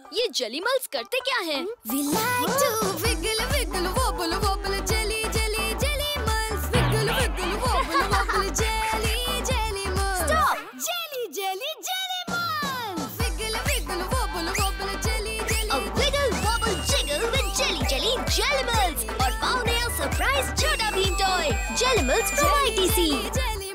ये जेलीमल्स करते क्या हैं? We like to wiggle, wiggle, wobble, wobble, jelly, jelly, jellimals. Wiggle, wiggle, wobble, wobble, jelly, jellimals. Stop! Jelly, jelly, jellimals. Wiggle, wiggle, wobble, wobble, jelly, jelly. A wiggle, wobble, jiggle with Jelly Jelly Jelimals. और पाओ नया surprise Chhota Bheem toy Jellimals from ITC. Jelly,